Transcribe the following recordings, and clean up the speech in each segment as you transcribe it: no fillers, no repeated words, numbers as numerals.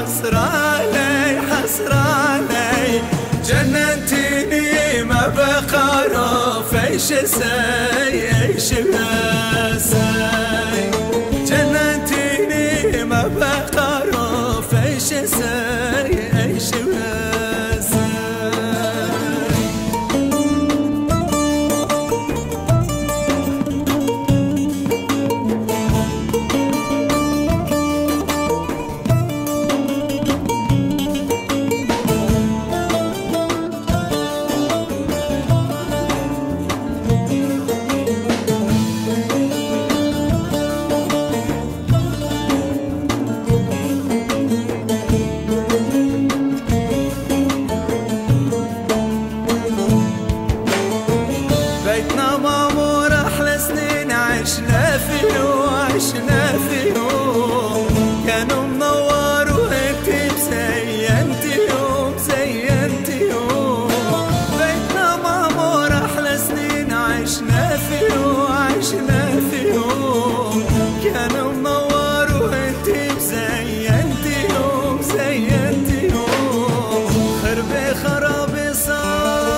حسراني حسراني جننتيني ما بقى فيش ايش بساي جننتيني ما بقى فيش ايش بساي بيتنا معمور أحلى سنين عشنا فيه وعشنا فيه كانوا منور وانتي مزينتيهم مزينتيهم بيتنا معمور أحلى سنين عشنا فيه وعشنا فيه كانوا منور وانتي مزينتيهم مزينتيهم خربي خرابي صار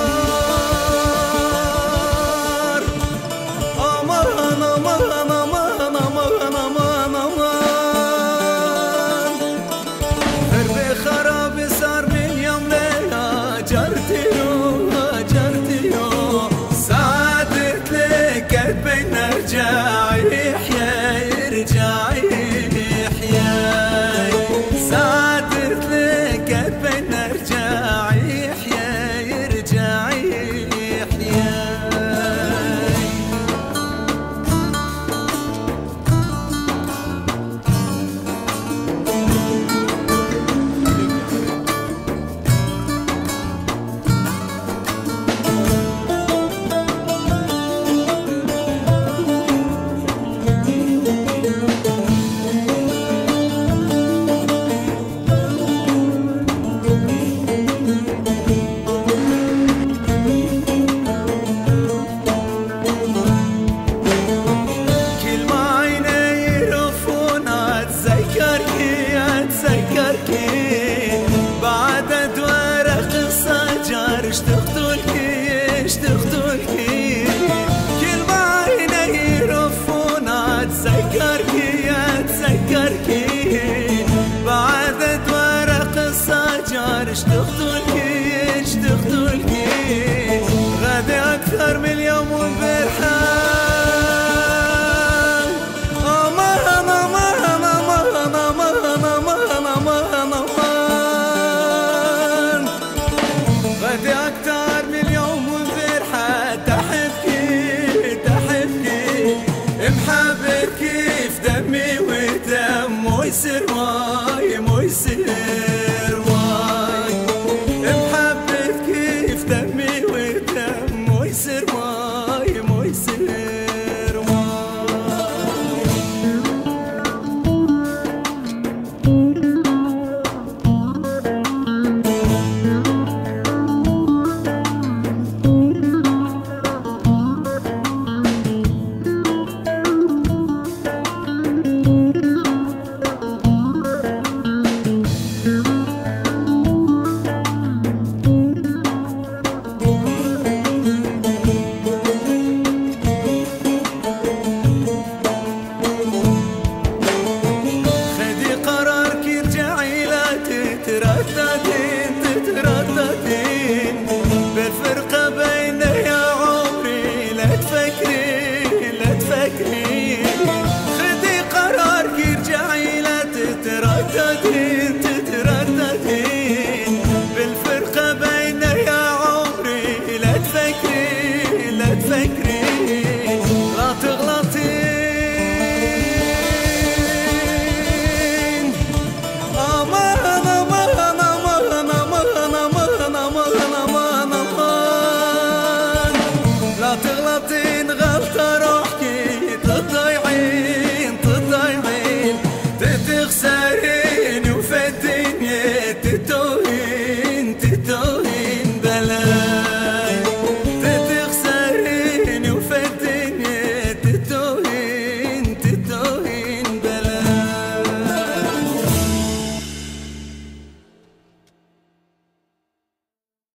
بين ارجع يحيى يرجع يحيى سعدت لك بين ارجع يحيى يرجع يحيى بعد ادوار قصة جار اشتقتلكي كل ما عيني يرفون اتذكركي بعد ادوار قصة جار اشتقتلكي غادي اكثر من يوم وبرحة